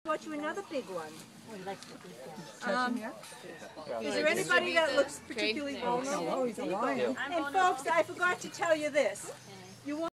Watch you another big one. Is there anybody that looks particularly vulnerable? Oh, he's a lion. And folks, I forgot to tell you this. You want